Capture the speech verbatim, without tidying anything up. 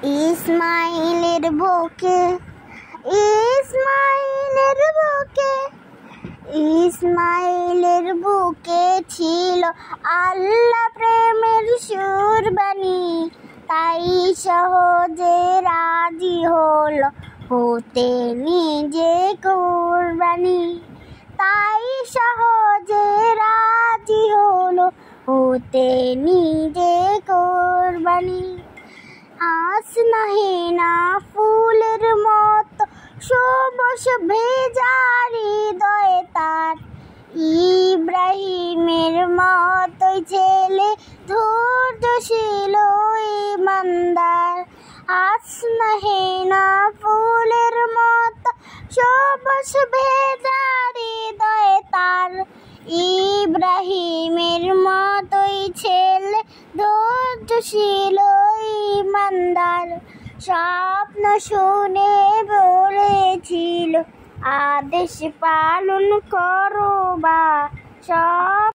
ইসমাইলের বুকে ইসমাইলের বুকে ইসমাইলের বুকে ছিল আল্লাহ প্রেমের সুরবাণী, তাই সহজে রাজি হলো হতে নিজে কুরবানি। তাই সহজে রাজি হলো হতে নিজে কুরবানি। হাসনাহিনা ফুলের মতো সবুজ ভেজা হৃদয়ে তার, ইব্রাহিমের মতোই ছেলে ধৈর্যশীল ঈমানদার। হাসনাহিনা ফুলের মতো সবুজ ভেজা হৃদয়ে তার, ইব্রাহিমের মতোই ছেলে ধৈর্যশীল ঈমানদার। স্বপ্ন শুনে বলেছিল আদেশ পালন করো বা সব